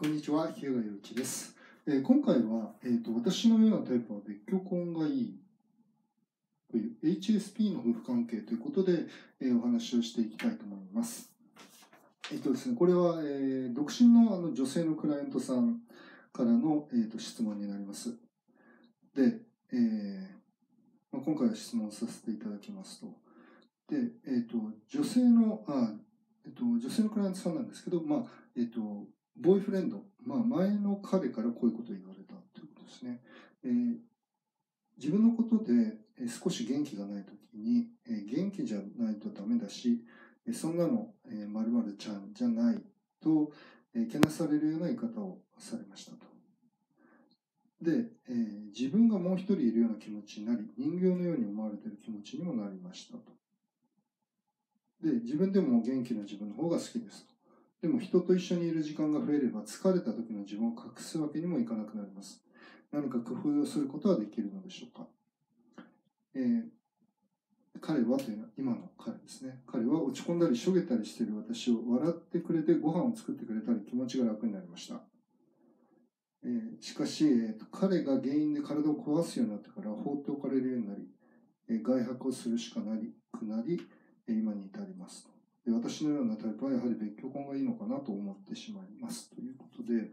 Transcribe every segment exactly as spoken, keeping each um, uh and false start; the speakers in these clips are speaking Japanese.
こんにちは、日向祐一です。えー今回は、えーと、私のようなタイプは別居婚がいいという エイチエスピー の夫婦関係ということで、えーお話をしていきたいと思います。えっ、とですね、これは、えー独身の、あの女性のクライアントさんからの、えーと質問になります。で、えーまあ、今回は質問させていただきますと。で、えっ、と、女性の、あ、えっ、と、女性のクライアントさんなんですけど、まあ、えっ、と、ボーイフレンド、まあ、前の彼からこういうことを言われたということですね。えー自分のことでえー少し元気がないときに、えー元気じゃないとダメだし、えーそんなの、えー、〇〇ちゃんじゃないと、えーけなされるような言い方をされましたと。で、えー自分がもう一人いるような気持ちになり、人形のように思われている気持ちにもなりましたと。で、自分でも元気な自分の方が好きですと。でも人と一緒にいる時間が増えれば疲れた時の自分を隠すわけにもいかなくなります。何か工夫をすることはできるのでしょうか。えー彼はというのは今の彼ですね。彼は落ち込んだりしょげたりしている私を笑ってくれてご飯を作ってくれたり気持ちが楽になりました。えーしかし、えーと彼が原因で体を壊すようになってから放っておかれるようになり、えー外泊をするしかなりくなり、えー今に至りますと。で、私のようなタイプはやはり別居婚がいいのかなと思ってしまいますということで、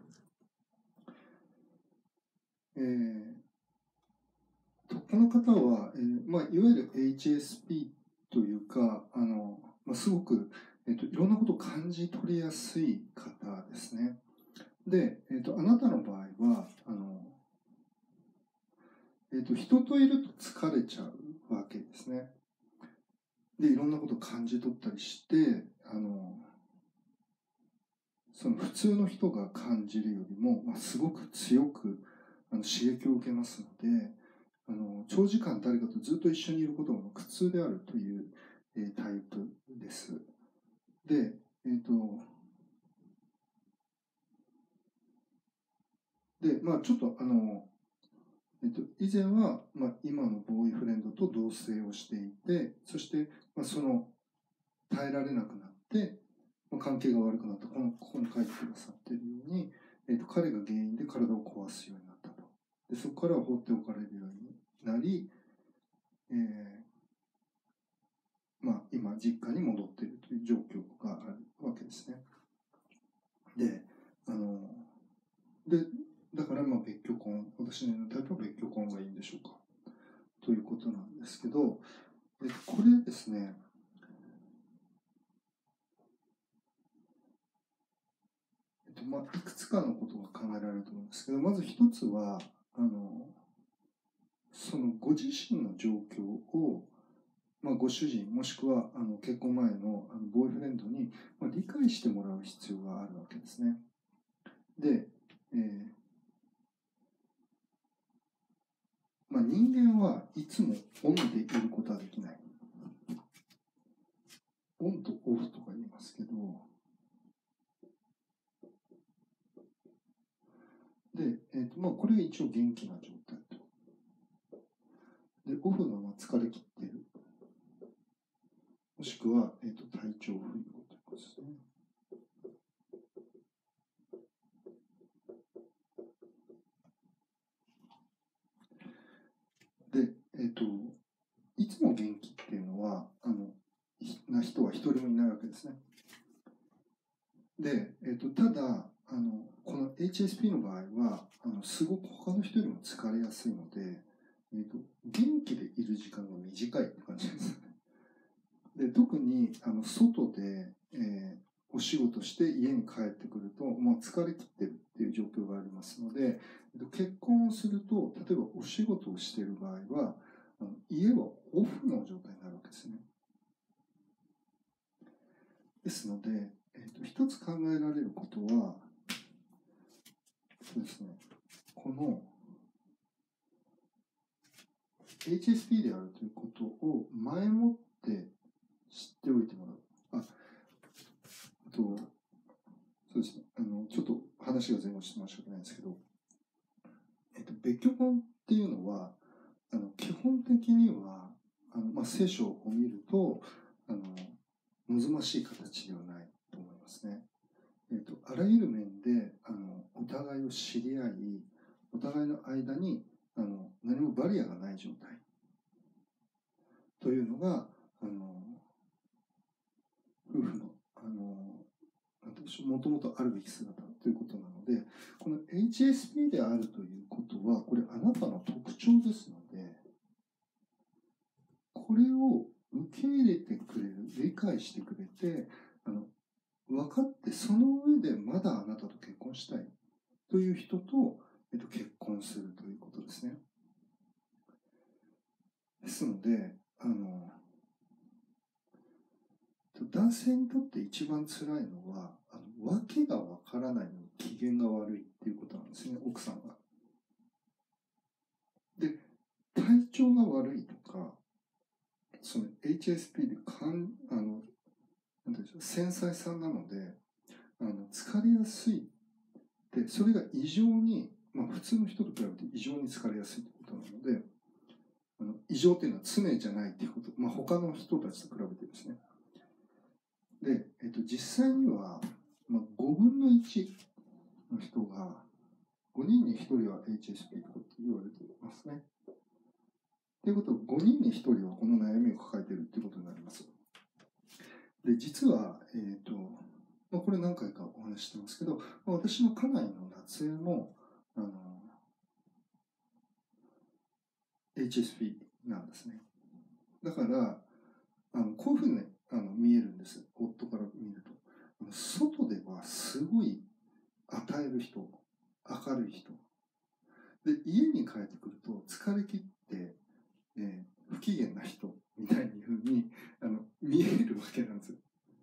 えーとこの方は、えーまあ、いわゆる エイチエスピー というか、あのまあ、すごく、えーといろんなことを感じ取りやすい方ですね。で、えーとあなたの場合はあの、えーと人といると疲れちゃうわけですね。で、いろんなことを感じ取ったりして、あのその普通の人が感じるよりも、まあ、すごく強くあの刺激を受けますので、あの長時間誰かとずっと一緒にいることが苦痛であるという、えータイプです。で、えっ、と、で、まあちょっとあの、えっ、と、以前は、まあ、今のボーイフレンドと同棲をしていて、そして、まあ、その耐えられなくなって、まあ、関係が悪くなった、このここに書いてくださっているように、えーと、彼が原因で体を壊すようになったと。で、そこからは放っておかれるようになり、えーまあ、今、実家に戻っているという状況があるわけですね。で、あの、で、だからまあ別居婚、私のタイプは別居婚がいいんでしょうかということなんですけど、えこれですね、えっとまあ、いくつかのことが考えられると思うんですけど、まず一つは、あの、そのご自身の状況を、まあ、ご主人もしくはあの結婚前のあのボーイフレンドに、まあ、理解してもらう必要があるわけですね。で、えーまあ、人間はいつもオンでいることはできない。オンとオフとか言いますけど、で、えーとまあ、これが一応元気な状態と。で、オフがまあ疲れ切っている。もしくは、えーと体調不良ということですね。で、えっ、と、いつも元気っていうのは、あの、な人は一人もいないわけですね。で、えっ、と、ただ、あの、この エイチエスピー の場合は、あの、すごく他の人よりも疲れやすいので、えっ、と、元気でいる時間が短いって感じです。で、特に、あの、外で、えーお仕事して家に帰ってくると、もう疲れ切ってるっていう状況がありますので、えっと結婚をすると、例えばお仕事をしている場合は、あの家はオフの状態になるわけですね。ですので、えっと一つ考えられることは、そうですね、この エイチエスピー であるということを前もって知っておいてもらう。あ、あと、そうですね、あの、ちょっと話が前後して申し訳ないんですけど、えっと、別居婚っていうのは、あの基本的には、あのまあ、聖書を見ると、あの望ましい形ではないと思いますね。えっと、あらゆる面であの互いを知り合い、お互いの間にあの何もバリアがない状態というのがあの夫婦のあのもともとあるべき姿ということなので、この エイチエスピー であるということはこれあなたの特徴ですので、これを受け入れてくれる、理解してくれて、あの分かって、その上でまだあなたと結婚したいという人と、えっと、結婚するということですね。ですので、あの男性にとって一番辛いのは、あの訳がわからないのに機嫌が悪いっていうことなんですね、奥さんが。で、体調が悪いとか、その エイチエスピー でかんあのなんていうんでしょう、繊細さなので、あの疲れやすいで、それが異常に、まあ、普通の人と比べて異常に疲れやすいということなので、あの異常というのは常じゃないということ、まあ、他の人たちと比べてですね。で、えっと、実際には、まあ、ごぶんのいちの人が、ごにんにひとりは エイチエスピー とかって言われていますね。ということは、ごにんにひとりはこの悩みを抱えているということになります。で、実は、えっと、まあ、これ何回かお話ししてますけど、まあ、私の家内の夏江も、あの、エイチエスピー なんですね。だから、あのこういうふうに、ね、あの見えるんです、夫から見ると。外ではすごい与える人、明るい人。で、家に帰ってくると疲れ切って、えー、不機嫌な人みたいにふうにあの見えるわけなんです。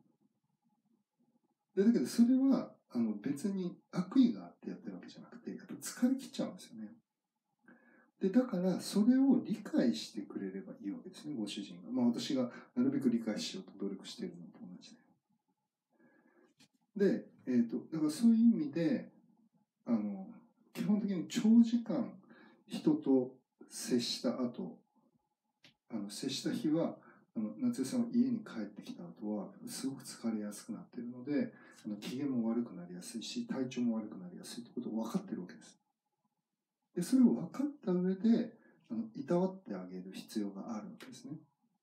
でだけどそれはあの別に悪意があってやってるわけじゃなくて、やっぱ疲れ切っちゃうんですよね。でだからそれを理解してくれればいいわけですね、ご主人が。まあ私がなるべく理解しようと努力しているのと同じで。で、えーと、だからそういう意味であの基本的に長時間人と接した後、あの接した日はあの夏江さんは家に帰ってきた後はすごく疲れやすくなっているので、あの機嫌も悪くなりやすいし体調も悪くなりやすいということを分かっているわけです。でそれを分かった上であのいたわってあげる必要があるわけですね。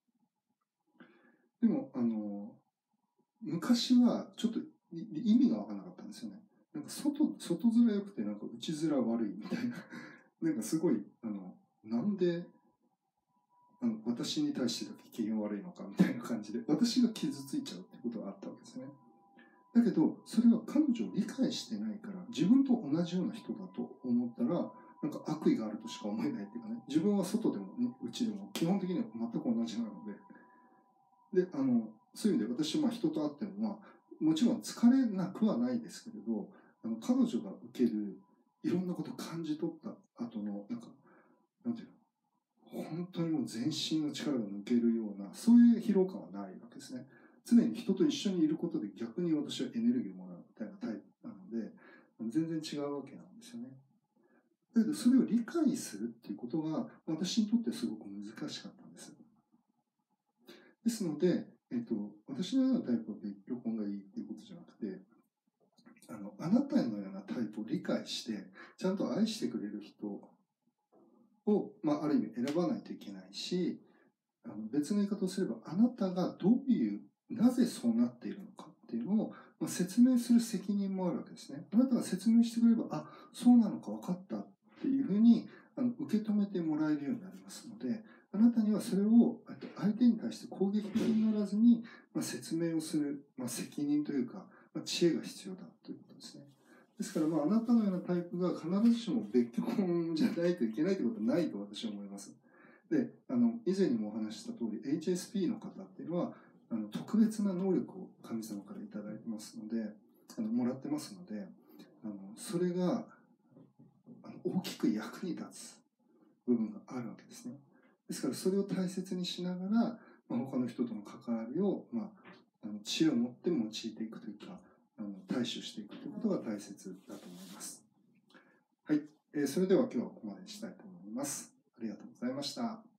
でもあの昔はちょっと意味が分からなかったんですよね。なんか外外面良くてなんか内面悪いみたいななんかすごいあのなんであの私に対してだけ機嫌悪いのかみたいな感じで私が傷ついちゃうってことがあったわけですね。だけどそれは彼女を理解してないから、自分と同じような人だと思ったらなんか悪意があるとしか思えないっていうかね、自分は外でも内でも基本的には全く同じなので、であのそういう意味で私はまあ人と会っても、まあ、もちろん疲れなくはないですけれど、あの彼女が受けるいろんなことを感じ取った後のなんかなんていうの、本当にもう全身の力が抜けるような、そういう疲労感はないわけですね。常に人と一緒にいることで逆に私はエネルギーをもらうみたいなタイプなので、全然違うわけなんですよね。だけどそれを理解するっていうことが私にとってすごく難しかったんです。ですので、えっと、私のようなタイプは別居婚がいいっていうことじゃなくて、あの、あなたのようなタイプを理解して、ちゃんと愛してくれる人を、まあ、ある意味選ばないといけないし、あの別の言い方をすれば、あなたがどういう、なぜそうなっているのかっていうのを、まあ、説明する責任もあるわけですね。あなたが説明してくれれば、あ、そうなのか分かったっていうふうにあの受け止めてもらえるようになりますので、あなたにはそれを相手に対して攻撃的にならずに、まあ、説明をする、まあ、責任というか、まあ、知恵が必要だということですね。ですから、まあ、あなたのようなタイプが必ずしも別居婚じゃないといけないということはないと私は思います。で、あの以前にもお話しした通り エイチエスピー の方っていうのはあの特別な能力を神様からいただいてますので、あのもらってますので、あのそれがあの大きく役に立つ部分があるわけですね。ですからそれを大切にしながら、まあ、他の人との関わりを、まあ、あの知恵を持って用いていくというか、あの対処していくということが大切だと思います。はい、えー、それでは今日はここまでにしたいと思います。ありがとうございました。